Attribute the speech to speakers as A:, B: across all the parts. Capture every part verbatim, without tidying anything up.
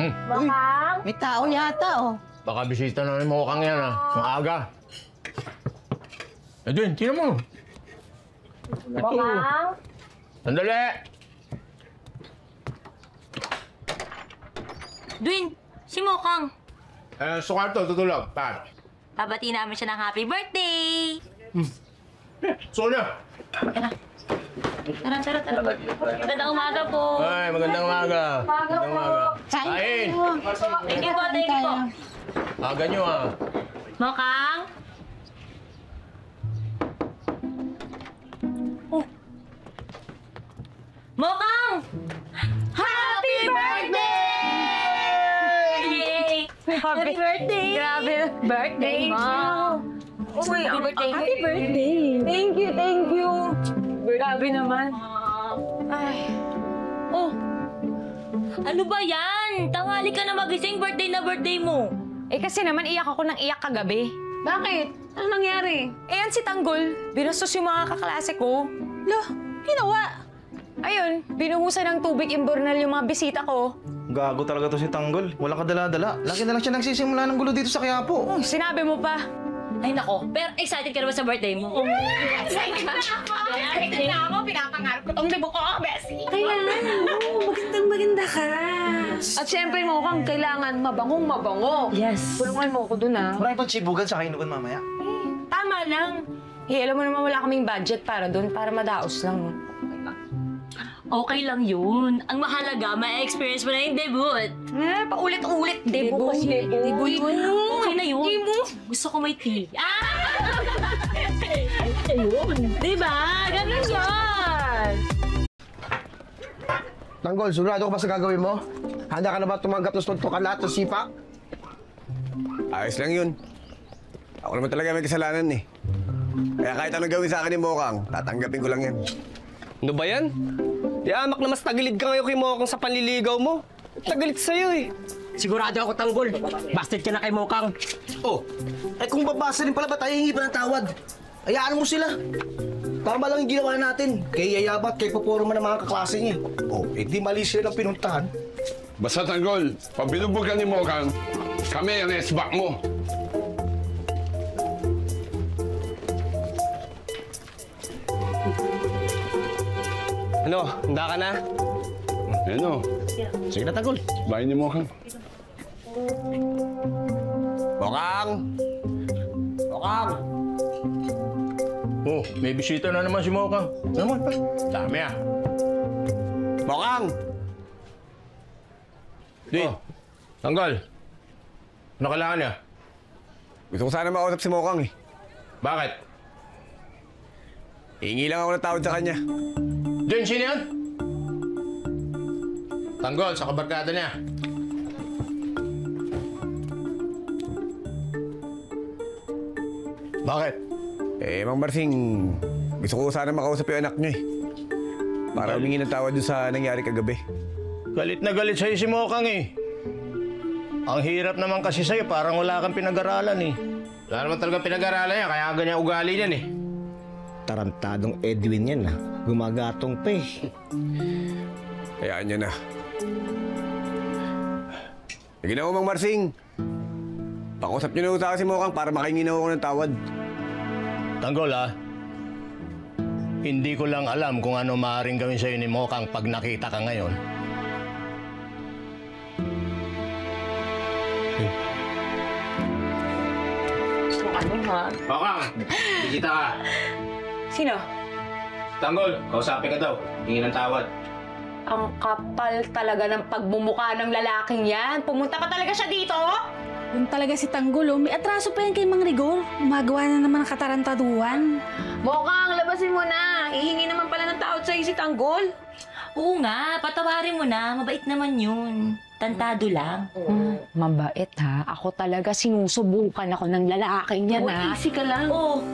A: Hmm.
B: Bakang?
C: May tao yata, oh.
A: Baka bisita na ni Mokang yan, ha? Maaga. Edwin, tingnan mo.
B: Bakang?
A: Sandali!
D: Dwayne, si Mokang.
A: Eh, sukarto, tutulog. Paano?
D: Babati namin siya ng happy birthday!
A: Sonia!
D: Tara, tara, tara. Magandang umaga po.
A: Ay, magandang umaga. Magandang umaga. Kain!
D: Thank you po, thank you po.
A: Aga nyo, ha?
D: Mokang? Oh. Mokang! Happy birthday! Yay! Happy birthday!
B: Grabe, birthday mo. Uy,
D: Happy birthday.
B: Happy birthday. Thank you, thank you. Grabe naman. Ay.
D: Oh! Ano ba yan? Tanghali ka na magising, birthday na birthday mo.
B: Eh kasi naman iyak ako ng iyak kagabi. Bakit? Ano nangyari? Eh yan si Tanggol. Binastos yung mga kaklase ko. Lo, ginawa. Ayun, binuhusan ng tubig imbornal yung mga bisita ko.
E: Gago talaga to si Tanggol. Walang kadala-dala. Lagi na lang siya nagsisimula ng gulo dito sa Quiapo.
B: Oh, sinabi mo pa.
D: Ay nako, pero excited ka naman sa birthday mo.
B: Excited na ako! Excited na ako! Pinapangarap ko tong libo ko, Bessie!
F: Kailangan mo. Magandang maganda ka.
B: At syempre mo kang kailangan mabangong mabango.
D: Yes.
B: Tulungan mo ako dun, ah.
E: Marami pang chibugan sa kainugan mamaya.
B: Tama lang. Eh, alam mo naman wala kaming budget para dun, para madaos lang.
D: Okay lang yun. Ang mahalaga, may experience mo na yung debut.
B: Eh, paulit-ulit. Debo
F: Debo,
B: kasi.
F: debo yun.
D: Okay na yun. Gusto ko may tea. Ah! Ayun. Diba? Ganun yun.
G: Tanggol, sigurado ka ba sa gagawin mo? Handa ka na ba tumanggap ng suntukan lahat ng sipa?
H: Ayos lang yun. Ako naman talaga may kasalanan eh. Kaya kahit anong gawin sa akin ni Mokang, tatanggapin ko lang yan.
I: Ano ba yan? Di amak na mas tagilid ka ngayon kay Mokang sa panliligaw mo. Tagilid sa'yo eh.
C: Sigurado ako, Tanggol. Busted ka na kay Mokang.
E: Oh, eh kung babasa rin pala ba tayo hingi pa ng tawad? Hayaan mo sila. Tama lang yung ginawa natin. Kay Yayabat, kay Poporma ng mga kaklase niya. Oh, eh di mali sila ng pinuntahan.
J: Basta Tanggol, pag binubog ka ni Mokang, kami ang esbak mo.
I: Ano, handa ka na?
J: Ano?
I: Sige na, Tanggol.
J: Bahay ni Mokang.
H: Mokang! Mokang!
A: Oh, may bisita na naman si Mokang. Naman pa. Dami, ah.
H: Mokang!
A: Di. Oh. Tanggol. Ano kailangan niya?
H: Gusto ko sana makausap si Mokang eh.
A: Bakit?
H: Hihingi lang ako ng tawad sa kanya.
A: Diyan, sino yan? Tanggol, sa kabarkada niya. Bakit?
H: Eh, Mang Marsing, gusto ko sana makausap yung anak niya eh. Para humingi ng tawad doon sa nangyari kagabi.
A: Galit na galit sa'yo si Mokang eh. Ang hirap naman kasi sa'yo, parang wala kang pinag-aralan eh. Wala naman talaga pinag-aralan yan, kaya ganyan ugali niyan eh.
C: Tarantadong Edwin yan, ah. Gumagatong pa eh.
H: Hayaan niya na. Sige na ako, Mang Marsing. Pakusap niyo na sa akin si Mokang para makahingi na ako ng tawad.
A: Tanggol ah. Hindi ko lang alam kung ano maaaring gawin sa'yo ni Mokang pag nakita ka ngayon.
B: Ano, ha?
A: Mokang, bigita ka.
B: Sino?
A: Tanggol, kausapin ka daw. Hingi ng tawad.
B: Ang kapal talaga ng pagmumukha ng lalaking yan. Pumunta pa talaga siya dito?
F: Yun talaga si Tanggol, oh. May atraso pa yan kay Mang Rigor. Umagawa na naman ng katarantaduan.
B: Mokang, labasin mo na. Ihingi naman pala ng tawad sa'yo si Tanggol.
D: Oo nga, patawarin mo na. Mabait naman yun. Tantado lang.
B: Hmm, mabait ha. Ako talaga sinusubukan ako ng lalaking yan ha.
D: Easy ka lang. Oo.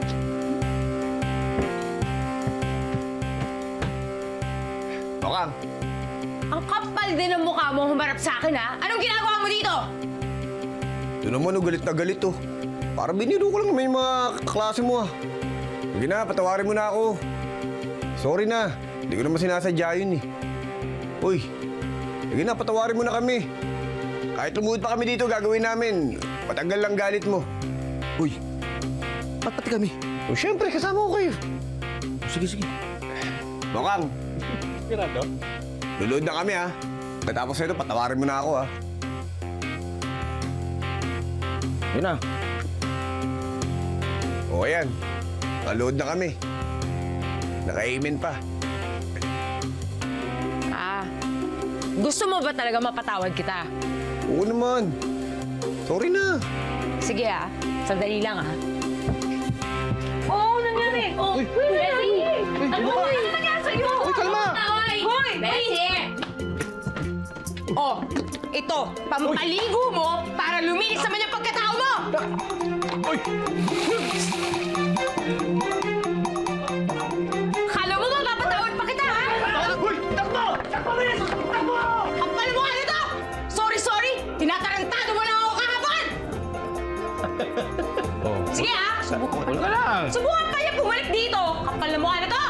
H: Mokang!
B: Ang kapal din ng mukha mo humarap sa akin ha. Anong ginagawa mo dito?
H: Doon naman, oh, galit na galit oh. Para biniro ko lang naman yung mga kaklase mo ah. Sige na, patawarin mo na ako. Sorry na, hindi ko naman sinasadya yun eh. Uy, sige na, patawarin mo na kami. Kahit lumuhod pa kami dito, gagawin namin. Patanggal lang galit mo.
E: Uy, ba't pati kami?
H: O syempre, kasama ko kayo.
E: Sige, sige.
H: Mokang. Luluhod na kami, ha? Katapos nito, patawarin mo na ako, ha?
E: Yun na.
H: O, ayan. Nakaluhod na kami. Naka-amen pa.
B: Ah, gusto mo ba talaga mapatawad kita?
H: Oo naman. Sorry na.
B: Sige ah, sandali lang ah.
D: Oo, oh, nangyari. Oh, Bessie! Ano ba? Ano nangyari sa'yo?
E: Uy, kalma!
B: Hoy!
D: Bessie!
B: Oh, ito, pampaligo mo para luminis naman yung pagkatao mo! Kala mo mapapatawad pa kita, ha?
E: Uy, takbo! Takbo, bilis! Takbo!
B: Kapal mo ano to? Sorry, sorry! Tinatarantado mo lang ako kahapon! Sige, ha?
A: Huwag ka lang.
B: Subukan pa niya bumalik dito! Kapal na mukha na to!